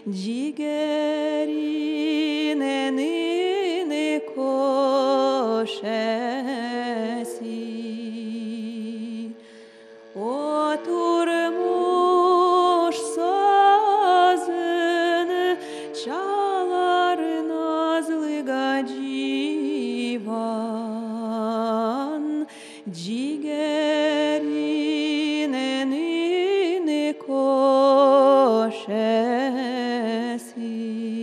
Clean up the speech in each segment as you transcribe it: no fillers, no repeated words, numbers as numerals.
Джигеріне нине кошесі, oturmuş sazını çalar nazlı gacivan, cigerine nini koşesi.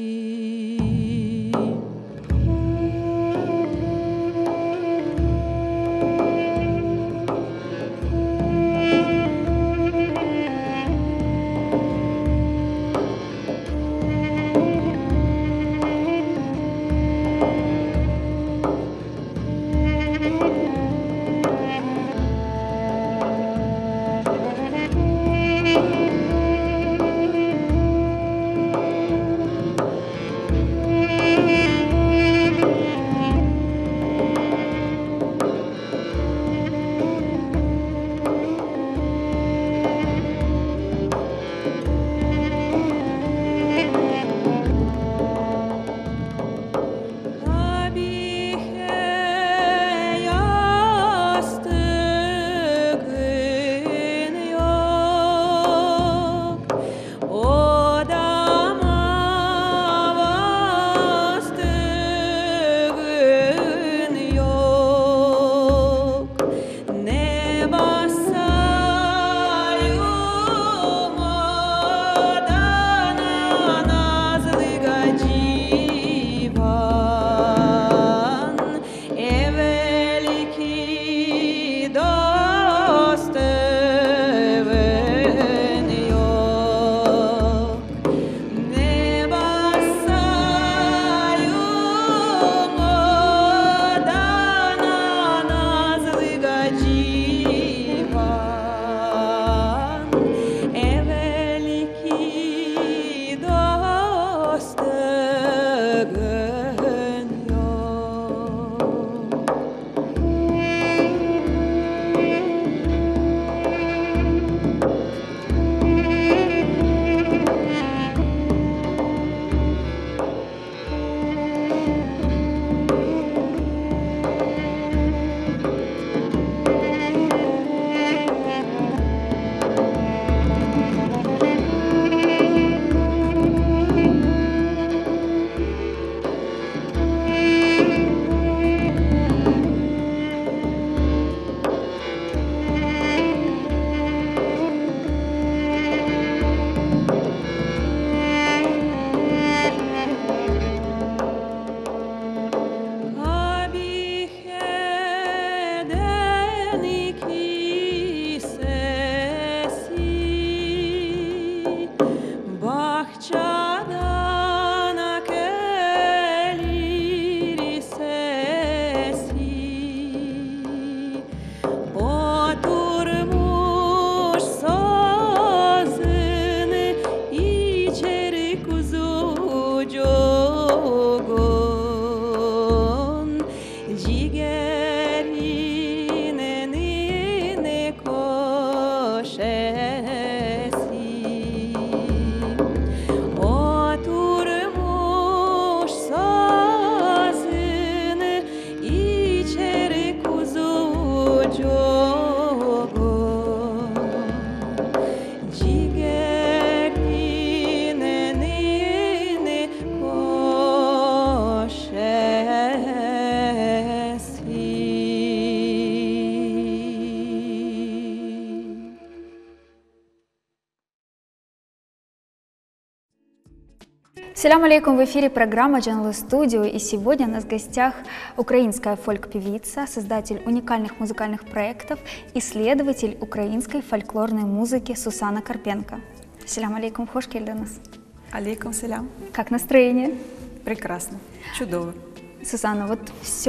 Салям алейкум, в эфире программа Джанлы Studio, и сегодня у нас в гостях украинская фольк-певица, создатель уникальных музыкальных проектов, исследователь украинской фольклорной музыки Сусана Карпенко. Салям алейкум, хош келденас. Алейкум салям. Как настроение? Прекрасно, чудово. Сусана, вот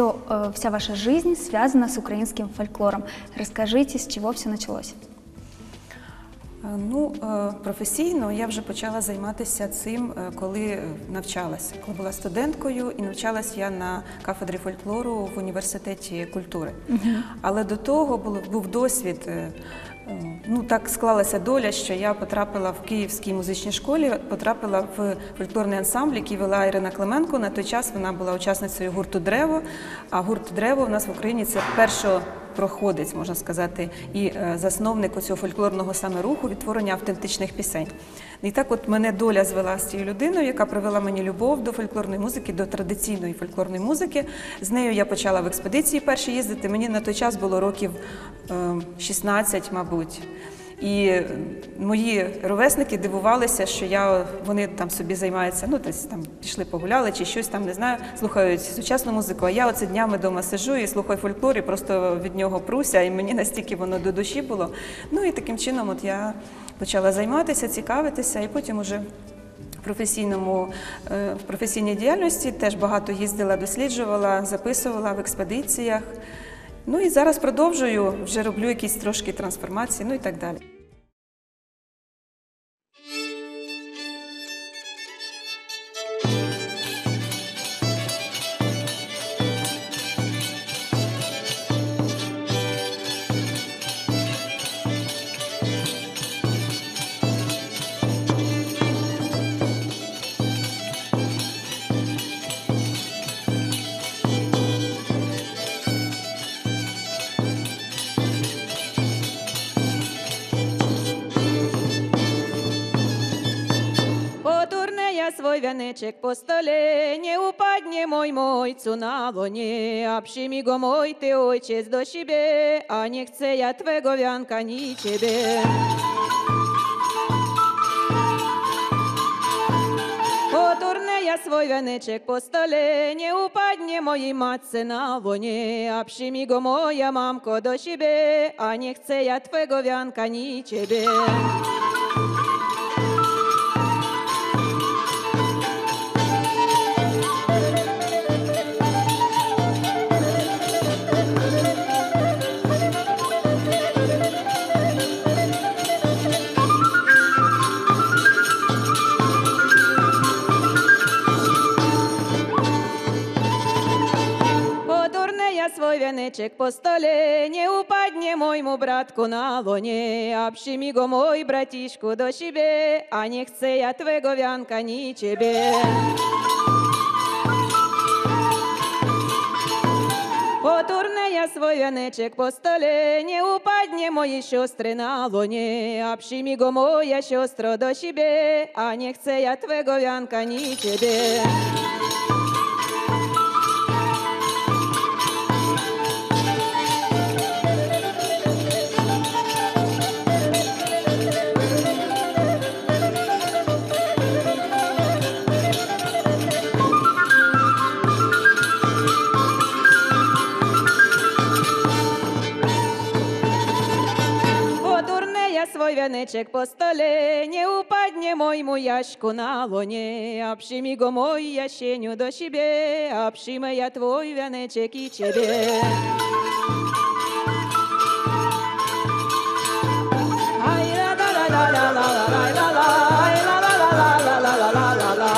вся ваша жизнь связана с украинским фольклором. Расскажите, с чего все началось? Ну, професійно я вже почала займатися цим, коли навчалася. Коли була студенткою і навчалася я на кафедрі фольклору в університеті культури. Але до того був досвід Ну, так склалася доля, що я потрапила в Київській музичній школі, потрапила в фольклорний ансамбль, який вела Ірина Клименко. На той час вона була учасницею гурту «Древо», а гурт «Древо» в нас в Україні – це першопроходець, можна сказати, і засновник цього фольклорного саме руху відтворення автентичних пісень. І так от мене доля звела з цією людиною, яка привела мені любов до фольклорної музики, до традиційної фольклорної музики. З нею я почала в експедиції перші їздити. Мені на той час було років 16, мабуть. І мої ровесники дивувалися, що вони там собі займаються, ну, десь там пішли погуляли чи щось там, не знаю, слухають сучасну музику, а я оце днями вдома сиджу і слухаю фольклор, і просто від нього пруся, і мені настільки воно до душі було. Ну і таким чином от я почала займатися, цікавитися, і потім уже в професійній діяльності теж багато їздила, досліджувала, записувала в експедиціях. Ну і зараз продовжую, вже роблю якісь трошки трансформації, ну і так далі. Свой вяничек по столе, не упадне мой мойцу на луне, обшими го мой ты, ойчец, до себе, а не chcę ja twego wianka ni ciebie. Poturne ja swój wianyczek po stole, nie upadnie mojej matce na łonie, a przyjmij go moja mamko do siebie, a nie chcę ja twego wianka ni ciebie. Свой вяничек по столе, не упадне моему братку на лоне, а przyjmij go мой братишку до себе, а не chcę ja twego wianka ni ciebie. Poturne ja swój wianyczek po stole, nie upadnie mojej siostry na łonie, a przyjmij go moja siostro do siebie, a nie chcę ja twego wianka ni ciebie. Свой вяничек по столе, не упадне мойму яшку на лоне, а przyjmij go мой ященю до себе, а przyjmę ja твой вяничек и ciebie. Ай ла ла ла ла ла ла ла ла ла ла ла ла ла ла ла ла ла.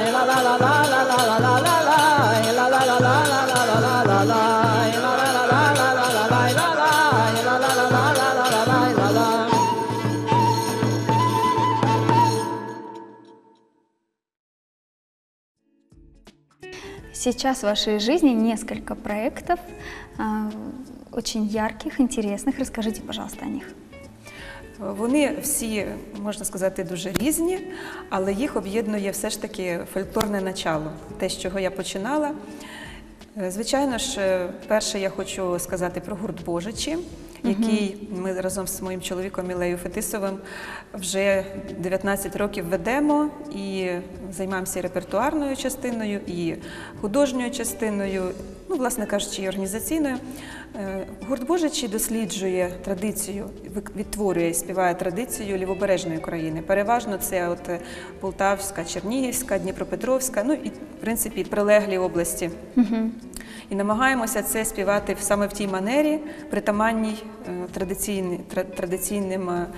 Сейчас в вашей жизни несколько проектов, очень ярких, интересных. Расскажите, пожалуйста, о них. Вони всі, можна сказати, дуже різні, але їх об'єднує все ж таки фольклорне начало, те, з чого я починала. Звичайно ж, перше я хочу сказати про гурт «Божичі», який ми разом з моїм чоловіком Ілею Фетисовим вже 19 років ведемо і займаємося репертуарною частиною, і художньою частиною, ну, власне кажучи, і організаційною. Гурт «Божичі» досліджує традицію, відтворює і співає традицію лівобережної України. Переважно це от Полтавська, Чернігівська, Дніпропетровська, ну і, в принципі, прилеглі області. І намагаємося це співати саме в тій манері, притаманній традиційним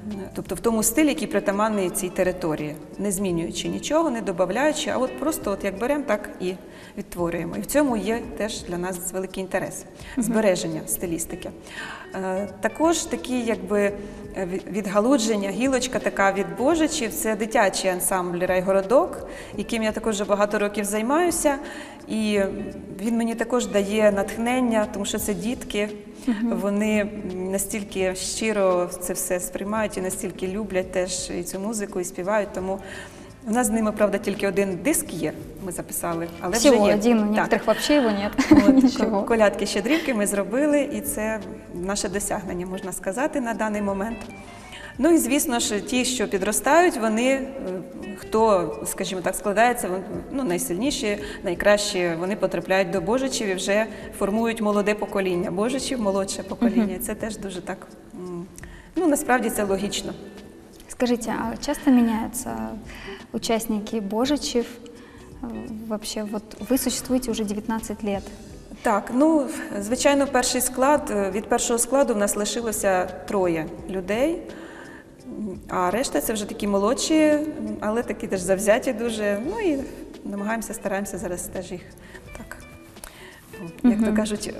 тобто в тому стилі, який притаманний цій території, не змінюючи нічого, не додаючи, а от просто як беремо, так і відтворюємо. І в цьому є теж для нас великий інтерес – збереження стилістики. Також такі якби відгалудження, гілочка така від Божичів – це дитячий ансамбль «Райгородок», яким я також вже багато років займаюся. І він мені також дає натхнення, тому що це дітки, вони настільки щиро це все сприймають і настільки люблять теж і цю музику, і співають. Тому у нас з ними, правда, тільки один диск є, ми записали, але Всего вже є. один, у Так. некоторых вообще его нет. От, Ничего. колядки-щедрівки ми зробили, і це наше досягнення, можна сказати, на даний момент. Ну і, звісно ж, ті, що підростають, вони, хто, скажімо так, складається, найсильніші, найкращі, вони потрапляють до Божичів і вже формують молоде покоління. Божичів – молодше покоління. Це теж дуже так, насправді це логічно. Скажите, а часто меняются участники Божичев? Вообще, вот вы существуете уже 19 лет. Так, звичайно, від першого складу в нас лишилося 3 людей, а решта це вже такі молодші, але такі теж завзяті дуже. Ну і намагаємося, стараємося зараз теж їх так, як то кажуть,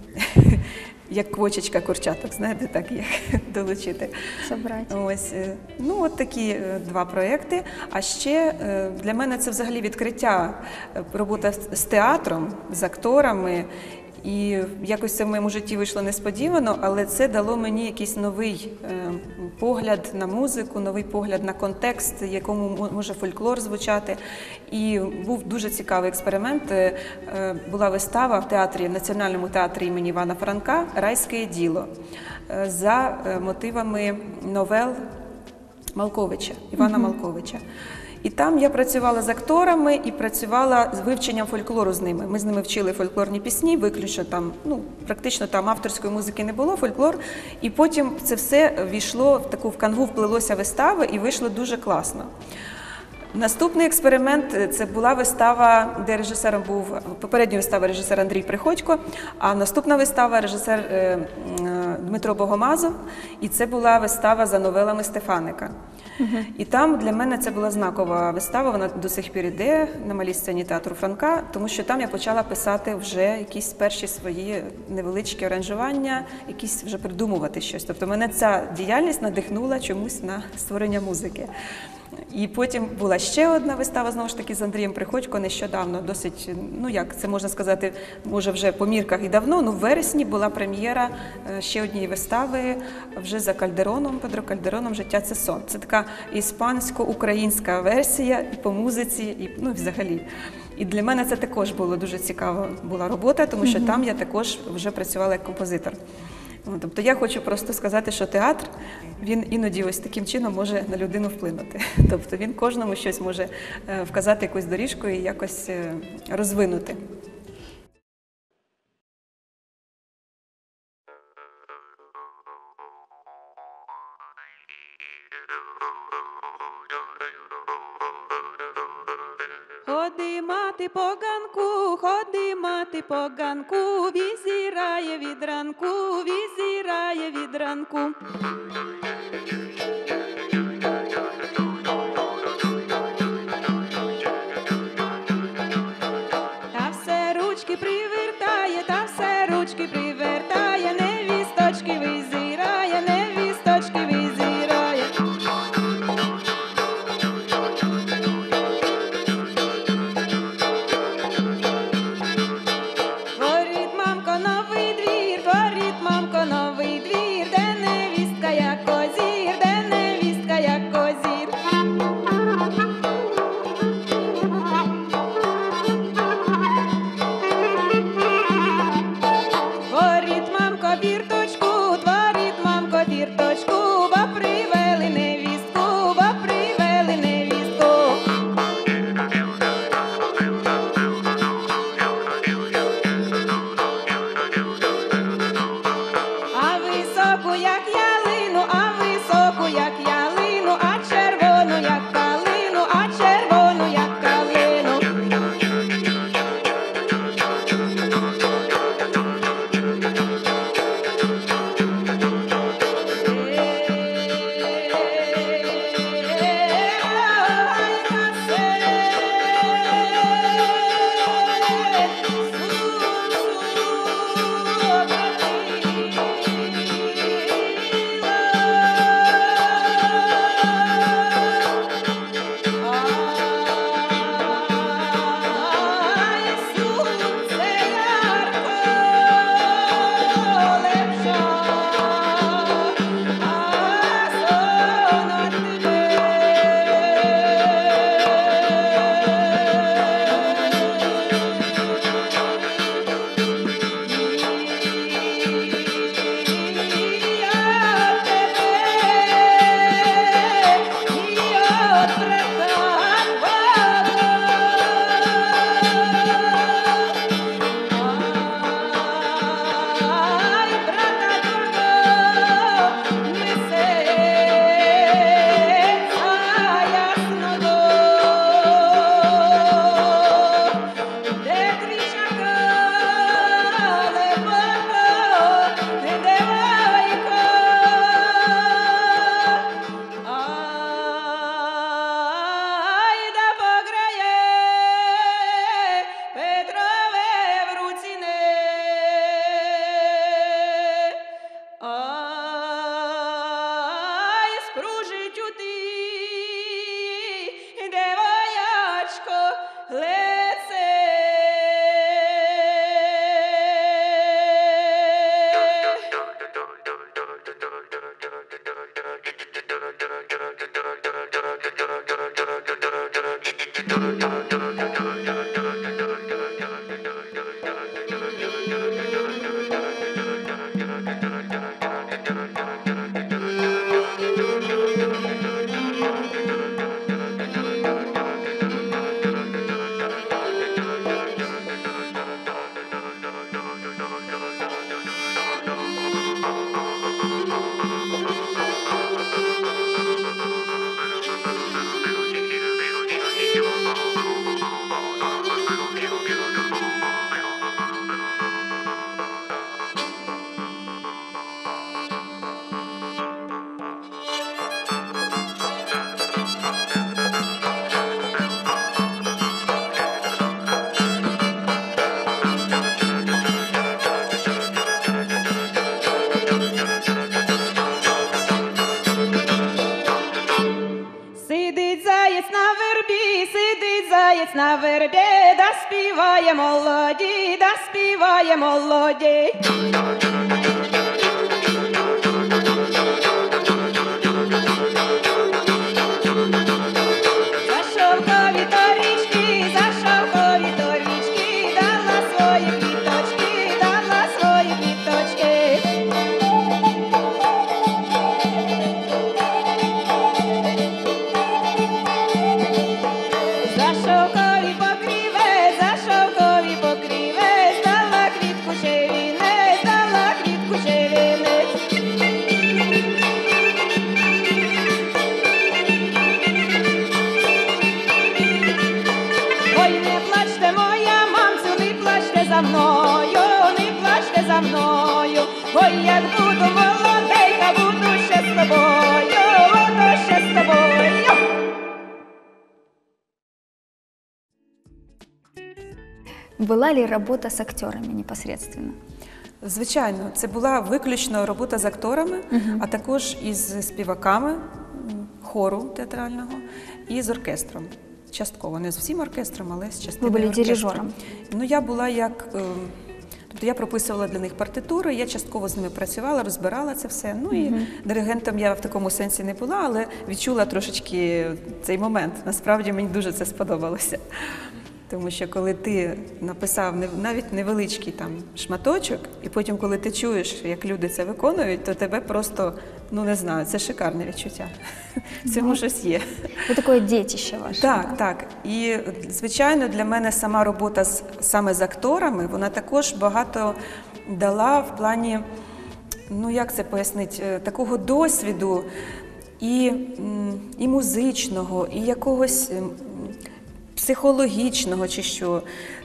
як квочечка курчаток, знаєте, так їх долучити. Собрать. Ось, от такі 2 проєкти. А ще для мене це взагалі відкриття, робота з театром, з акторами. І якось це в моєму житті вийшло несподівано, але це дало мені якийсь новий погляд на музику, новий погляд на контекст, в якому може фольклор звучати. І був дуже цікавий експеримент. Була вистава в театрі, в Національному театрі імені Івана Франка «Райське діло» за мотивами новел Малковича, Івана Малковича. І там я працювала з акторами і працювала з вивченням фольклору з ними. Ми з ними вчили фольклорні пісні, виключно там, практично там авторської музики не було, фольклор. І потім це все війшло в канву, вплилося вистави і вийшло дуже класно. Наступний експеримент – це була вистава, де режисером був, попередня вистава режисер Андрій Приходько, а наступна вистава режисер Дмитро Богомазов, і це була вистава за новелами Стефаника. І там для мене це була знакова вистава, вона до сих пір іде на малій сцені театру Франка, тому що там я почала писати вже якісь перші свої невеличкі аранжування, якісь вже придумувати щось. Тобто мене ця діяльність надихнула чомусь на створення музики. І потім була ще одна вистава, знову ж таки, з Андрієм Приходько, нещодавно, досить, як це можна сказати, може вже по мірках і давно, в вересні була прем'єра ще однієї вистави вже за Кальдероном, Педро Кальдероном «Життя – це сон». Це така іспансько-українська версія і по музиці, і взагалі. І для мене це також було дуже цікава була робота, тому що там я також вже працювала як композитор. Тобто я хочу просто сказати, що театр, він іноді ось таким чином може на людину вплинути. Тобто він кожному щось може вказати, якусь доріжку і якось розвинути. Ходи мати по ганку, візірає від ранку, візірає від ранку. Та все ручки привертає, невісточки визирає, невісточки визирає. Творить мамко новий двір, де невістка як козір, де невістка як козір. Творить мамко вірточку, бо привели невістку, А високу, як ялину, а червону, як калину, молоді, да співає молоді. За шовкові торічки, за шовкові торічки, дала свої квіточки, дала свої квіточки. За шовкові покриви, за шовкові покриви, здала квітку червінець, здала квітку червінець. Ой, не плачте, моя мамцю, не плачте за мною, не плачте за мною. Ой, як буду молоденька, буду ще з тобою, буду ще з тобою. Была ли работа с актерами непосредственно? Звичайно, це була виключно робота з акторами, а також із співаками хору театрального і з оркестром. Частково, не з всім оркестром, але з частиною Ви були оркестру. дирижером? Ну, я була як... Тобто я прописувала для них партитури, я частково з ними працювала, розбирала це все. Ну і диригентом я в такому сенсі не була, але відчула трошечки цей момент. Насправді мені дуже це сподобалося. Тому що коли ти написав навіть невеличкий там шматочок, і потім, коли ти чуєш, як люди це виконують, то тебе просто, ну не знаю, це шикарне відчуття. В цьому щось є. Це таке дітище ваше. Так, так. І, звичайно, для мене сама робота саме з акторами, вона також багато дала в плані, ну як це пояснити, такого досвіду і музичного, і якогось психологічного чи що,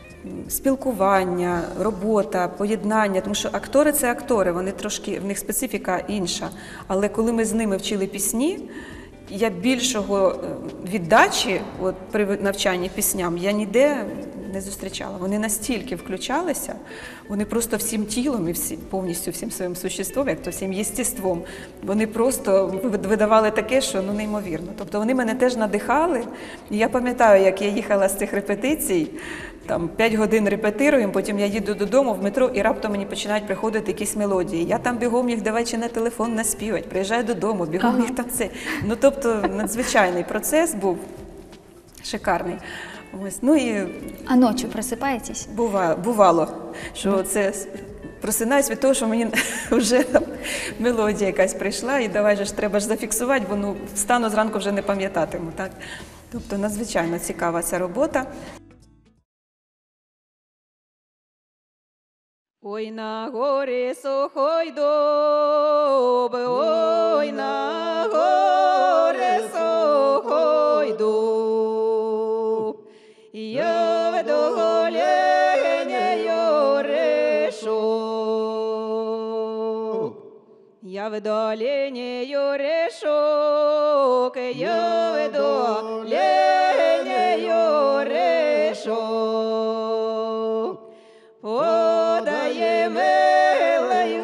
спілкування, робота, поєднання, тому що актори – це актори, вони трошки, в них специфіка інша. Але коли ми з ними вчили пісні, я більшого віддачі от, при навчанні пісням я ніде не зустрічала. Вони настільки включалися, вони просто всім тілом і повністю всім своїм существом, як то всім єстеством, вони просто видавали таке, що ну, неймовірно. Тобто вони мене теж надихали. І я пам'ятаю, як я їхала з цих репетицій, там 5 годин репетируємо, потім я їду додому в метро і раптом мені починають приходити якісь мелодії. Я там бігом їх давай чи на телефон наспівати, приїжджаю додому, бігом їх там це. Ну тобто надзвичайний процес був, шикарний. Ось, ну і А ночью просыпаетесь? бувало, що це просинаюсь від того, що мені вже там мелодія якась прийшла, і давай же ж треба ж зафіксувати, бо ну, встану зранку вже не пам'ятатиму. Так? Тобто надзвичайно цікава ця робота. Ой, на горі сухой дуб, ой, на горі сухой дуб. Я в долині решок. Я в долині решок, я в долині решок. Подає милий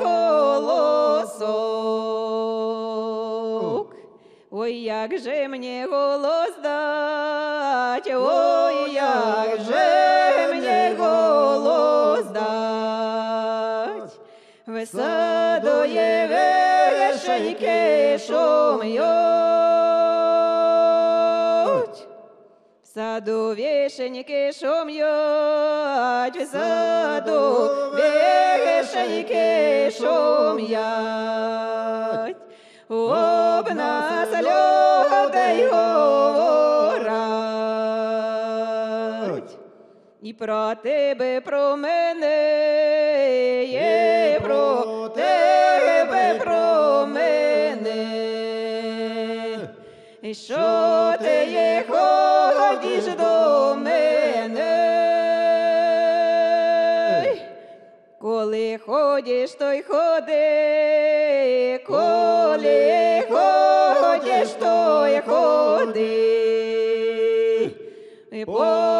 голосок. Ой, як же мені голос дать, ой, як же мені голос дать. Висадує вишеньки шум'ють. В саду вишеньки шум'ють, в саду вишеньки шум'ють. Об нас людей говорять. І про тебе, про мене, є про тебе, про мене. І що ти є ходиш до мене? Коли ходиш, то й ходи, коли ходиш, то й ходи. І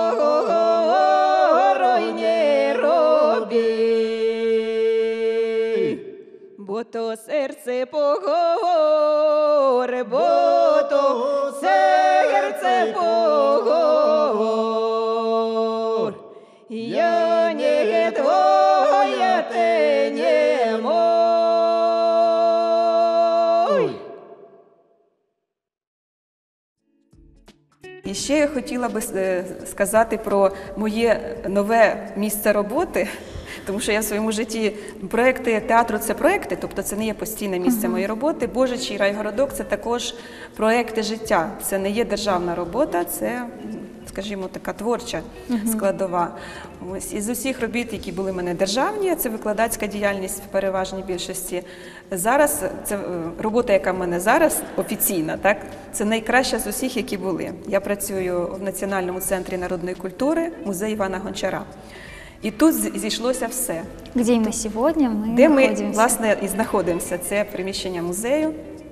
погорой не роби, бо то серце поговор, бо то серце поговор. Я моє, не твоє, ти не мой. І ще я хотіла би сказати про моє нове місце роботи, тому що я в своєму житті проекти театру – це проекти, тобто це не є постійне місце моєї роботи. Божичий райгородок – це також проекти життя, це не є державна робота, це, скажімо, така творча складова. Ось із усіх робіт, які були в мене державні, це викладацька діяльність в переважній більшості. Зараз це робота, яка в мене зараз офіційна, так? Це найкраща з усіх, які були. Я працюю в Національному центрі народної культури, музей Івана Гончара. І тут зійшлося все. Где именно сегодня мы Де ми, находимся? власне, і знаходимося. Це приміщення музею.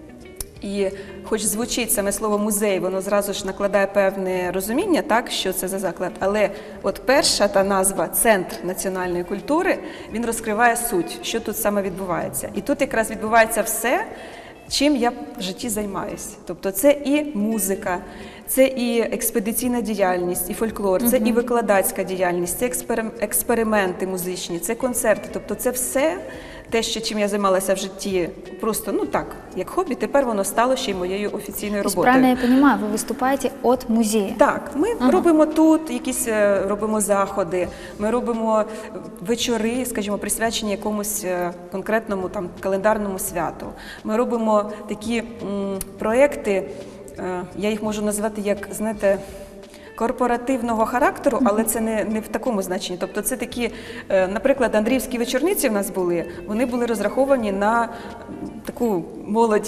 І хоч звучить саме слово «музей», воно зразу ж накладає певне розуміння, так, що це за заклад. Але от перша та назва «Центр національної культури», він розкриває суть, що тут саме відбувається. І тут якраз відбувається все, чим я в житті займаюся. Тобто це і музика, це і експедиційна діяльність, і фольклор, це і викладацька діяльність, це експерименти музичні, це концерти. Тобто це все те, чим я займалася в житті, просто, ну так, як хобі, тепер воно стало ще й моєю офіційною То есть, роботою. правильно я понимаю, вы выступаете от музея? Так, ми робимо тут якісь робимо заходи, ми робимо вечори, скажімо, присвячені якомусь конкретному там календарному святу. Ми робимо такі проекти, я їх можу назвати як, знаєте, корпоративного характеру, але це не в такому значенні. Тобто це такі, наприклад, Андріївські вечорниці в нас були, вони були розраховані на таку молодь,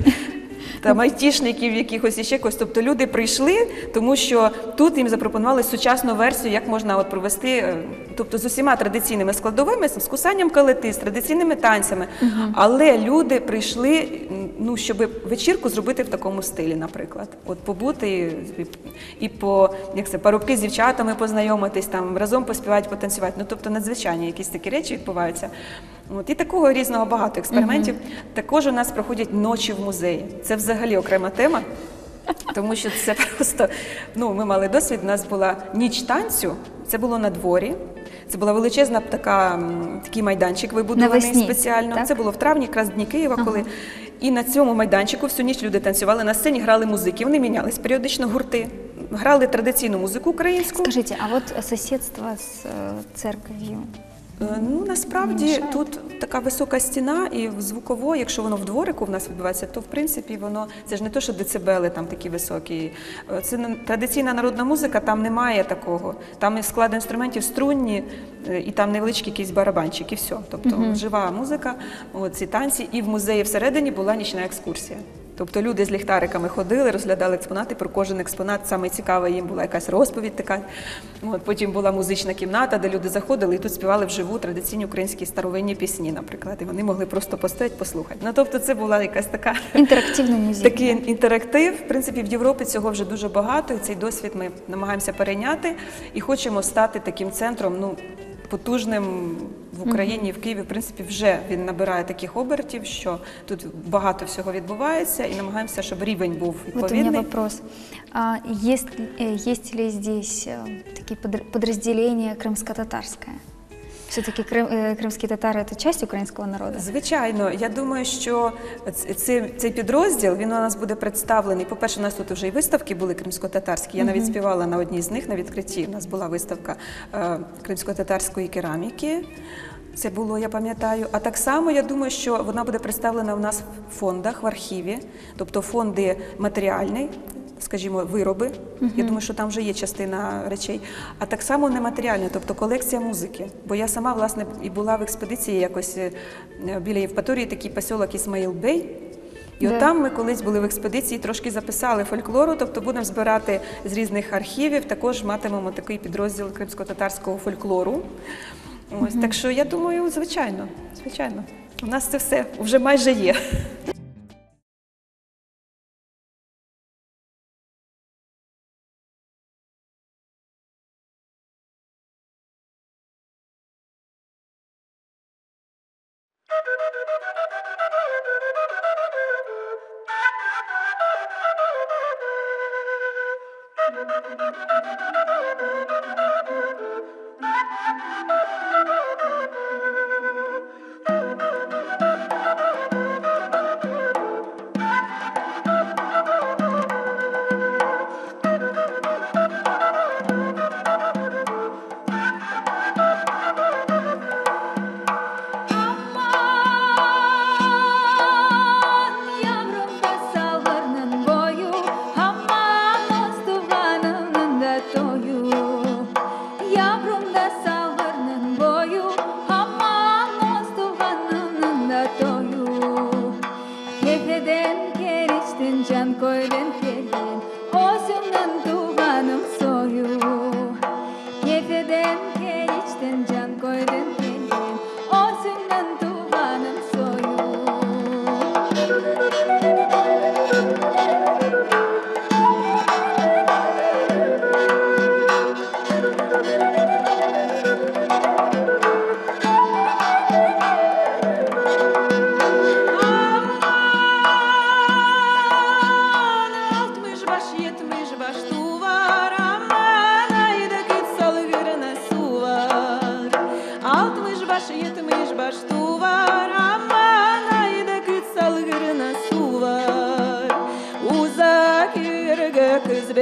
там айтішників якихось і ще когось. Тобто люди прийшли, тому що тут їм запропонували сучасну версію, як можна от провести, тобто з усіма традиційними складовими, з кусанням калити, з традиційними танцями. Але люди прийшли, ну, щоб вечірку зробити в такому стилі, наприклад. От побути і по, як це, парубки з дівчатами познайомитись, там, разом поспівати, потанцювати. Ну, тобто надзвичайні якісь такі речі відбуваються. От, і такого різного багато експериментів. Також у нас проходять ночі в музеї. Це взагалі окрема тема, тому що це просто, ну, ми мали досвід, у нас була ніч танцю, це було на дворі. Це була величезна такий майданчик вибудований Навесні, спеціально. так? Це було в травні, якраз Дні Києва, коли. І на цьому майданчику всю ніч люди танцювали, на сцені грали музики, вони мінялись періодично гурти. Грали традиційну музику українську. Скажите, а вот соседство с церковью? Ну, насправді, тут така висока стіна і звуково, якщо воно в дворику в нас відбувається, то, в принципі, воно, це ж не то, що децибели там такі високі. Це традиційна народна музика, там немає такого. Там склад інструментів струнні, і там невеличкий якийсь барабанчик, і все. Тобто жива музика, ці танці, і в музеї всередині була нічна екскурсія. Тобто люди з ліхтариками ходили, розглядали експонати, про кожен експонат, саме цікаве їм була якась розповідь така. От, потім була музична кімната, де люди заходили і тут співали вживу традиційні українські старовинні пісні, наприклад. І вони могли просто постояти, послухати. Ну, тобто це була якась така... Інтерактивний музей. Такий інтерактив. В принципі, в Європі цього вже дуже багато, і цей досвід ми намагаємося перейняти і хочемо стати таким центром, ну, потужним в Україні, в Києві, в принципі, вже він набирає таких обертів, що тут багато всього відбувається, і намагаємося, щоб рівень був відповідний. Вот у меня вопрос. Есть ли здесь такие подразделения крымско-татарское? Все-таки крымские татары – это часть украинского народа? Звичайно. Я думаю, що цей підрозділ, він у нас буде представлений. По-перше, у нас тут вже і виставки були кримсько-татарські. Я навіть співала на одній з них на відкритті. У нас була виставка кримсько-татарської кераміки. Це було, я пам'ятаю. А так само, я думаю, що вона буде представлена у нас в фондах, в архіві. Тобто фонди матеріальні, скажімо, вироби. Я думаю, що там вже є частина речей. А так само нематеріальне, тобто колекція музики. Бо я сама, власне, і була в експедиції якось біля Євпаторії, такий посілок Ісмаїл-Бей. І от там ми колись були в експедиції, трошки записали фольклору, тобто будемо збирати з різних архівів, також матимемо такий підрозділ кримсько-татарського фольклору. Ось, так що я думаю, звичайно, звичайно. У нас це все вже майже є.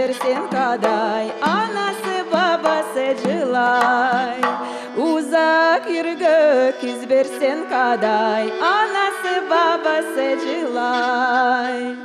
берсен кадай, анасы бабасы жылай. Узак үргө киз берсен кадай, анасы бабасы жылай.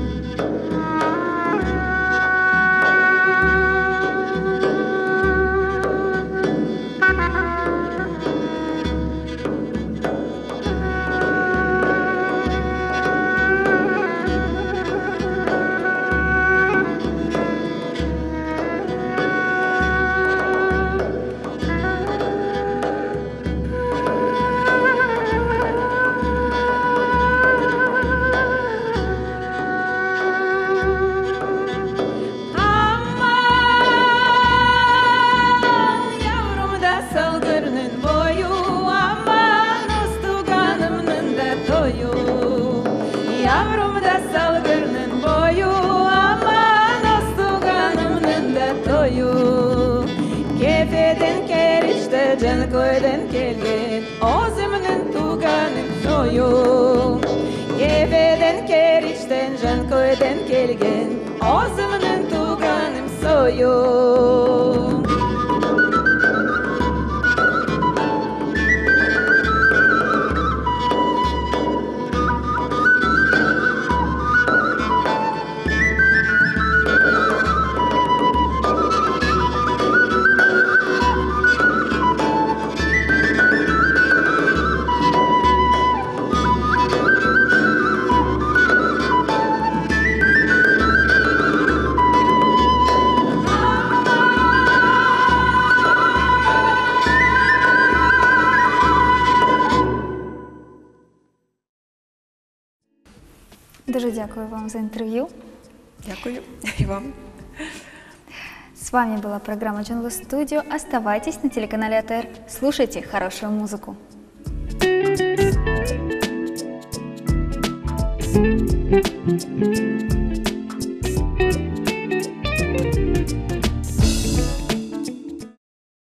Köyden kelgen, özümün tuganın soyu. Eveden kerişten, can köyden kelgen, özümün tuganım soyu. Дуже дякую вам за интервью. Дякую і вам. С вами была программа Journalist Studio. Оставайтесь на телеканале АТР. Слушайте хорошую музыку. Thank you.